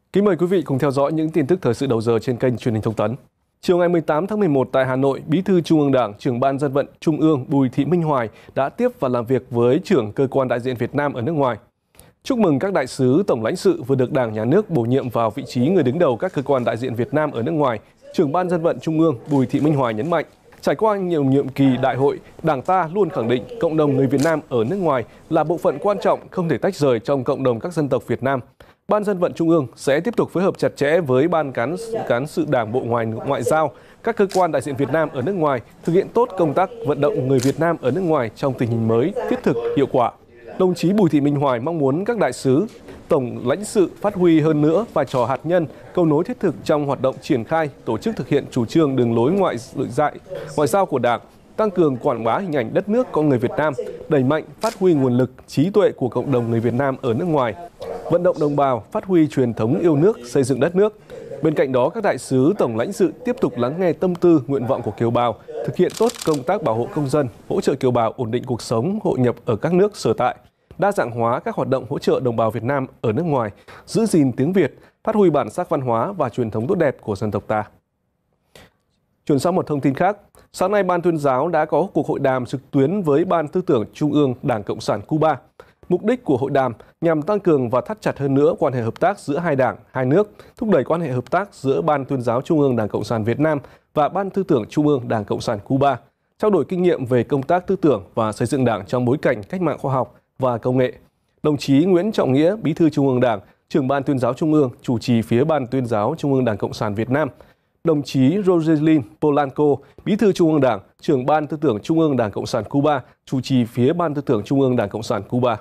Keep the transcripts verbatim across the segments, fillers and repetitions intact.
Kính mời quý vị cùng theo dõi những tin tức thời sự đầu giờ trên kênh Truyền hình Thông tấn. Chiều ngày mười tám tháng mười một tại Hà Nội, Bí thư Trung ương Đảng, Trưởng ban Dân vận Trung ương Bùi Thị Minh Hoài đã tiếp và làm việc với trưởng cơ quan đại diện Việt Nam ở nước ngoài. Chúc mừng các đại sứ, tổng lãnh sự vừa được Đảng, Nhà nước bổ nhiệm vào vị trí người đứng đầu các cơ quan đại diện Việt Nam ở nước ngoài. Trưởng ban Dân vận Trung ương Bùi Thị Minh Hoài nhấn mạnh, trải qua nhiều nhiệm kỳ đại hội, Đảng ta luôn khẳng định cộng đồng người Việt Nam ở nước ngoài là bộ phận quan trọng không thể tách rời trong cộng đồng các dân tộc Việt Nam. Ban Dân vận Trung ương sẽ tiếp tục phối hợp chặt chẽ với Ban Cán, Cán sự Đảng Bộ Ngoại Ngoại giao, các cơ quan đại diện Việt Nam ở nước ngoài, thực hiện tốt công tác vận động người Việt Nam ở nước ngoài trong tình hình mới, thiết thực, hiệu quả. Đồng chí Bùi Thị Minh Hoài mong muốn các đại sứ, tổng lãnh sự phát huy hơn nữa vai trò hạt nhân, cầu nối thiết thực trong hoạt động triển khai, tổ chức thực hiện chủ trương đường lối ngoại dạy, ngoại giao của Đảng, tăng cường quảng bá hình ảnh đất nước con người Việt Nam, đẩy mạnh phát huy nguồn lực, trí tuệ của cộng đồng người Việt Nam ở nước ngoài, vận động đồng bào phát huy truyền thống yêu nước, xây dựng đất nước. Bên cạnh đó, các đại sứ, tổng lãnh sự tiếp tục lắng nghe tâm tư, nguyện vọng của kiều bào, thực hiện tốt công tác bảo hộ công dân, hỗ trợ kiều bào ổn định cuộc sống, hội nhập ở các nước sở tại, đa dạng hóa các hoạt động hỗ trợ đồng bào Việt Nam ở nước ngoài, giữ gìn tiếng Việt, phát huy bản sắc văn hóa và truyền thống tốt đẹp của dân tộc ta. Chuyển sang một thông tin khác, sáng nay Ban Tuyên giáo đã có cuộc hội đàm trực tuyến với Ban Tư tưởng Trung ương Đảng Cộng sản Cuba. Mục đích của hội đàm nhằm tăng cường và thắt chặt hơn nữa quan hệ hợp tác giữa hai đảng, hai nước, thúc đẩy quan hệ hợp tác giữa Ban Tuyên giáo Trung ương Đảng Cộng sản Việt Nam và Ban Tư tưởng Trung ương Đảng Cộng sản Cuba, trao đổi kinh nghiệm về công tác tư tưởng và xây dựng đảng trong bối cảnh cách mạng khoa học và công nghệ. Đồng chí Nguyễn Trọng Nghĩa, Bí thư Trung ương Đảng, Trưởng Ban Tuyên giáo Trung ương, chủ trì phía Ban Tuyên giáo Trung ương Đảng Cộng sản Việt Nam. Đồng chí Rogelin Polanco, Bí thư Trung ương Đảng, Trưởng Ban Tư tưởng Trung ương Đảng Cộng sản Cuba, chủ trì phía Ban Tư tưởng Trung ương Đảng Cộng sản Cuba.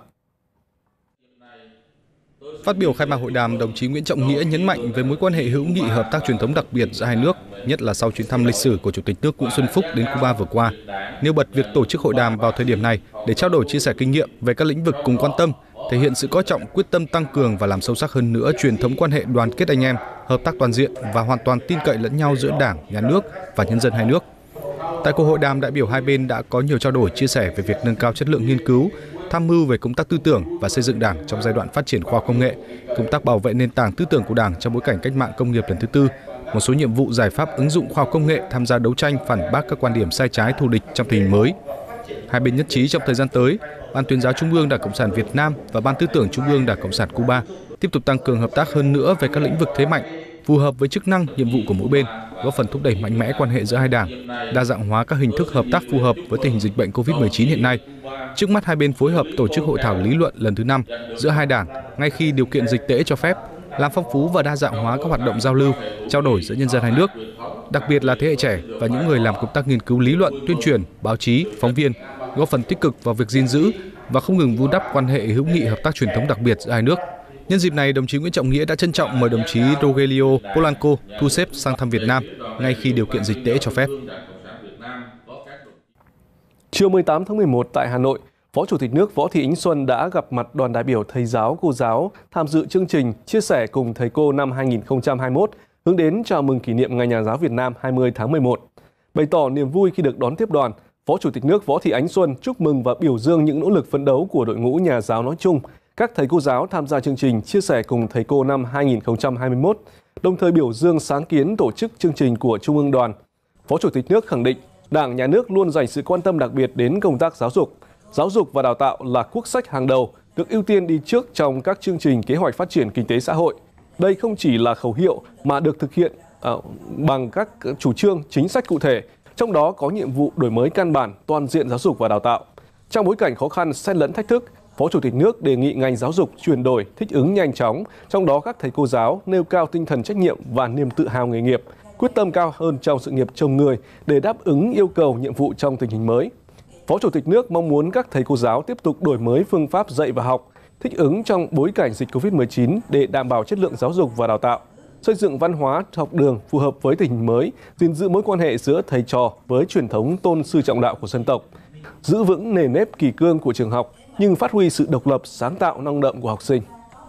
Phát biểu khai mạc hội đàm, đồng chí Nguyễn Trọng Nghĩa nhấn mạnh về mối quan hệ hữu nghị hợp tác truyền thống đặc biệt giữa hai nước, nhất là sau chuyến thăm lịch sử của Chủ tịch nước Nguyễn Xuân Phúc đến Cuba vừa qua. Nêu bật việc tổ chức hội đàm vào thời điểm này để trao đổi chia sẻ kinh nghiệm về các lĩnh vực cùng quan tâm, thể hiện sự coi trọng, quyết tâm tăng cường và làm sâu sắc hơn nữa truyền thống quan hệ đoàn kết anh em, hợp tác toàn diện và hoàn toàn tin cậy lẫn nhau giữa Đảng, Nhà nước và nhân dân hai nước. Tại cuộc hội đàm, đại biểu hai bên đã có nhiều trao đổi chia sẻ về việc nâng cao chất lượng nghiên cứu, tham mưu về công tác tư tưởng và xây dựng Đảng trong giai đoạn phát triển khoa học công nghệ, công tác bảo vệ nền tảng tư tưởng của Đảng trong bối cảnh cách mạng công nghiệp lần thứ tư, một số nhiệm vụ giải pháp ứng dụng khoa học công nghệ tham gia đấu tranh phản bác các quan điểm sai trái thù địch trong tình hình mới. Hai bên nhất trí trong thời gian tới, Ban Tuyên giáo Trung ương Đảng Cộng sản Việt Nam và Ban Tư tưởng Trung ương Đảng Cộng sản Cuba tiếp tục tăng cường hợp tác hơn nữa về các lĩnh vực thế mạnh, phù hợp với chức năng, nhiệm vụ của mỗi bên, góp phần thúc đẩy mạnh mẽ quan hệ giữa hai đảng, đa dạng hóa các hình thức hợp tác phù hợp với tình hình dịch bệnh Covid mười chín hiện nay. Trước mắt hai bên phối hợp tổ chức hội thảo lý luận lần thứ năm giữa hai đảng ngay khi điều kiện dịch tễ cho phép, làm phong phú và đa dạng hóa các hoạt động giao lưu, trao đổi giữa nhân dân hai nước, đặc biệt là thế hệ trẻ và những người làm công tác nghiên cứu lý luận, tuyên truyền, báo chí, phóng viên, góp phần tích cực vào việc gìn giữ và không ngừng vun đắp quan hệ hữu nghị hợp tác truyền thống đặc biệt giữa hai nước. Nhân dịp này, đồng chí Nguyễn Trọng Nghĩa đã trân trọng mời đồng chí Rogelio Polanco thu xếp sang thăm Việt Nam ngay khi điều kiện dịch tễ cho phép. Chiều mười tám tháng mười một tại Hà Nội, Phó Chủ tịch nước Võ Thị Ánh Xuân đã gặp mặt đoàn đại biểu thầy giáo, cô giáo tham dự chương trình Chia sẻ cùng thầy cô năm hai nghìn không trăm hai mươi mốt, hướng đến chào mừng kỷ niệm Ngày Nhà giáo Việt Nam hai mươi tháng mười một. Bày tỏ niềm vui khi được đón tiếp đoàn, Phó Chủ tịch nước Võ Thị Ánh Xuân chúc mừng và biểu dương những nỗ lực phấn đấu của đội ngũ nhà giáo nói chung, các thầy cô giáo tham gia chương trình Chia sẻ cùng thầy cô năm hai nghìn không trăm hai mươi mốt, đồng thời biểu dương sáng kiến tổ chức chương trình của Trung ương đoàn. Phó Chủ tịch nước khẳng định Đảng, Nhà nước luôn dành sự quan tâm đặc biệt đến công tác giáo dục. Giáo dục và đào tạo là quốc sách hàng đầu, được ưu tiên đi trước trong các chương trình kế hoạch phát triển kinh tế xã hội. Đây không chỉ là khẩu hiệu mà được thực hiện uh, bằng các chủ trương, chính sách cụ thể, trong đó có nhiệm vụ đổi mới căn bản toàn diện giáo dục và đào tạo. Trong bối cảnh khó khăn, xen lẫn thách thức, Phó Chủ tịch nước đề nghị ngành giáo dục chuyển đổi, thích ứng nhanh chóng, trong đó các thầy cô giáo nêu cao tinh thần trách nhiệm và niềm tự hào nghề nghiệp, quyết tâm cao hơn trong sự nghiệp chồng người để đáp ứng yêu cầu nhiệm vụ trong tình hình mới. Phó Chủ tịch nước mong muốn các thầy cô giáo tiếp tục đổi mới phương pháp dạy và học, thích ứng trong bối cảnh dịch Covid mười chín để đảm bảo chất lượng giáo dục và đào tạo, xây dựng văn hóa học đường phù hợp với tình hình mới, gìn giữ mối quan hệ giữa thầy trò với truyền thống tôn sư trọng đạo của dân tộc, giữ vững nền nếp kỷ cương của trường học nhưng phát huy sự độc lập, sáng tạo, năng động của học sinh.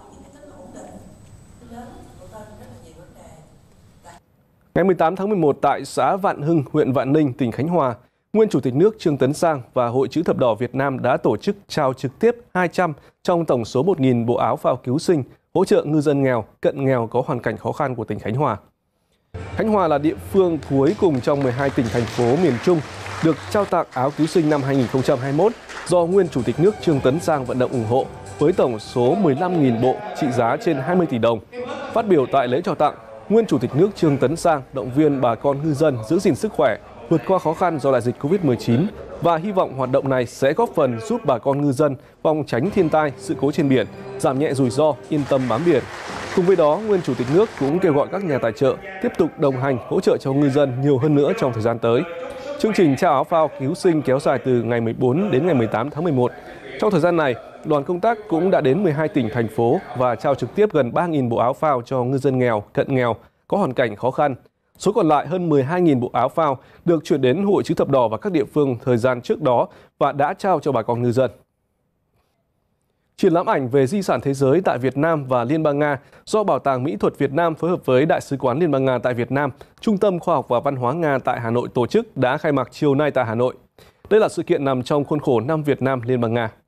Ngày mười tám tháng mười một tại xã Vạn Hưng, huyện Vạn Ninh, tỉnh Khánh Hòa, nguyên Chủ tịch nước Trương Tấn Sang và Hội Chữ Thập Đỏ Việt Nam đã tổ chức trao trực tiếp hai trăm trong tổng số một nghìn bộ áo phao cứu sinh hỗ trợ ngư dân nghèo, cận nghèo có hoàn cảnh khó khăn của tỉnh Khánh Hòa. Khánh Hòa là địa phương cuối cùng trong mười hai tỉnh thành phố miền Trung được trao tặng áo cứu sinh năm hai nghìn không trăm hai mươi mốt do nguyên Chủ tịch nước Trương Tấn Sang vận động ủng hộ với tổng số mười lăm nghìn bộ trị giá trên hai mươi tỷ đồng. Phát biểu tại lễ trao tặng, nguyên Chủ tịch nước Trương Tấn Sang động viên bà con ngư dân giữ gìn sức khỏe, vượt qua khó khăn do đại dịch Covid mười chín và hy vọng hoạt động này sẽ góp phần giúp bà con ngư dân phòng tránh thiên tai, sự cố trên biển, giảm nhẹ rủi ro, yên tâm bám biển. Cùng với đó, nguyên Chủ tịch nước cũng kêu gọi các nhà tài trợ tiếp tục đồng hành hỗ trợ cho ngư dân nhiều hơn nữa trong thời gian tới. Chương trình trao áo phao cứu sinh kéo dài từ ngày mười bốn đến ngày mười tám tháng mười một. Trong thời gian này, đoàn công tác cũng đã đến mười hai tỉnh, thành phố và trao trực tiếp gần ba nghìn bộ áo phao cho ngư dân nghèo, cận nghèo, có hoàn cảnh khó khăn. Số còn lại hơn mười hai nghìn bộ áo phao được chuyển đến Hội Chữ Thập Đỏ và các địa phương thời gian trước đó và đã trao cho bà con ngư dân. Triển lãm ảnh về di sản thế giới tại Việt Nam và Liên bang Nga do Bảo tàng Mỹ thuật Việt Nam phối hợp với Đại sứ quán Liên bang Nga tại Việt Nam, Trung tâm Khoa học và Văn hóa Nga tại Hà Nội tổ chức đã khai mạc chiều nay tại Hà Nội. Đây là sự kiện nằm trong khuôn khổ năm Việt Nam Liên bang Nga.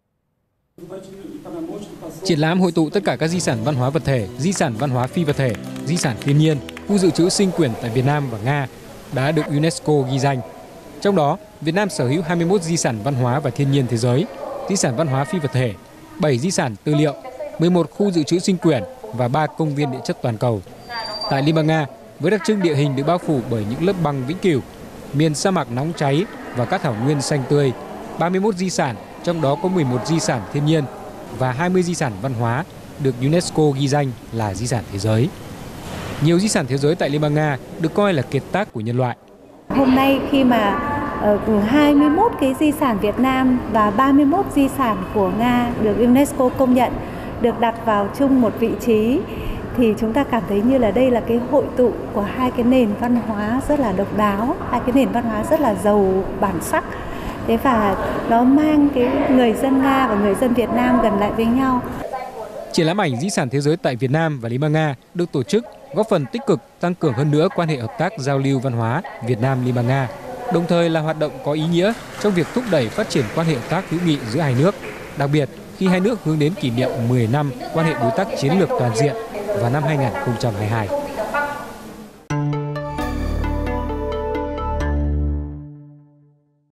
Triển lãm hội tụ tất cả các di sản văn hóa vật thể, di sản văn hóa phi vật thể, di sản thiên nhiên, khu dự trữ sinh quyển tại Việt Nam và Nga đã được UNESCO ghi danh. Trong đó, Việt Nam sở hữu hai mươi mốt di sản văn hóa và thiên nhiên thế giới, di sản văn hóa phi vật thể, bảy di sản tư liệu, mười một khu dự trữ sinh quyển và ba công viên địa chất toàn cầu. Tại Liên bang Nga, với đặc trưng địa hình được bao phủ bởi những lớp băng vĩnh cửu, miền sa mạc nóng cháy và các thảo nguyên xanh tươi, ba mươi mốt di sản, trong đó có mười một di sản thiên nhiên và hai mươi di sản văn hóa được UNESCO ghi danh là di sản thế giới. Nhiều di sản thế giới tại Liên bang Nga được coi là kiệt tác của nhân loại. Hôm nay khi mà uh, hai mươi mốt cái di sản Việt Nam và ba mươi mốt di sản của Nga được UNESCO công nhận, được đặt vào chung một vị trí, thì chúng ta cảm thấy như là đây là cái hội tụ của hai cái nền văn hóa rất là độc đáo, hai cái nền văn hóa rất là giàu bản sắc. Thế và nó mang cái người dân Nga và người dân Việt Nam gần lại với nhau. Triển lãm ảnh di sản thế giới tại Việt Nam và Liên bang Nga được tổ chức góp phần tích cực tăng cường hơn nữa quan hệ hợp tác giao lưu văn hóa Việt Nam Liên bang Nga, đồng thời là hoạt động có ý nghĩa trong việc thúc đẩy phát triển quan hệ hợp tác hữu nghị giữa hai nước, đặc biệt khi hai nước hướng đến kỷ niệm mười năm quan hệ đối tác chiến lược toàn diện vào năm hai nghìn không trăm hai mươi hai.